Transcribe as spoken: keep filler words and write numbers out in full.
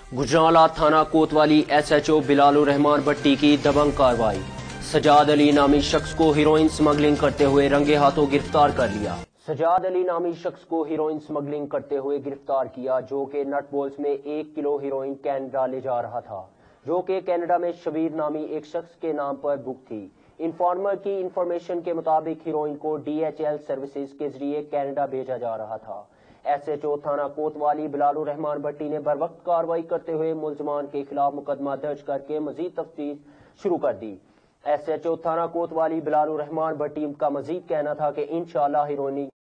गुजरांवाला थाना कोतवाली एसएचओ बिलालुर रहमान भट्टी की दबंग कार्रवाई। सजाद अली नामी शख्स को हीरोइन स्मगलिंग करते हुए रंगे हाथों गिरफ्तार कर लिया। सजाद अली नामी शख्स को हीरोइन स्मगलिंग करते हुए गिरफ्तार किया, जो कि नटबोल्स में एक किलो हीरोइन कनाडा ले जा रहा था, जो कि कनाडा में शबीर नामी एक शख्स के नाम पर बुक थी। इन्फॉर्मर की इंफॉर्मेशन के मुताबिक हीरोइन को डीएचएल सर्विसेज के जरिए कनाडा भेजा जा रहा था। एसएचओ थाना कोतवाली बिलालुर रहमान भट्टी ने बर वक्त कार्रवाई करते हुए मुलजमान के खिलाफ मुकदमा दर्ज करके मजीद तफ्तीश शुरू कर दी। एसएचओ थाना कोतवाली बिलालुर रहमान भट्टी का मजीद कहना था कि इंशाअल्लाह हीरोइन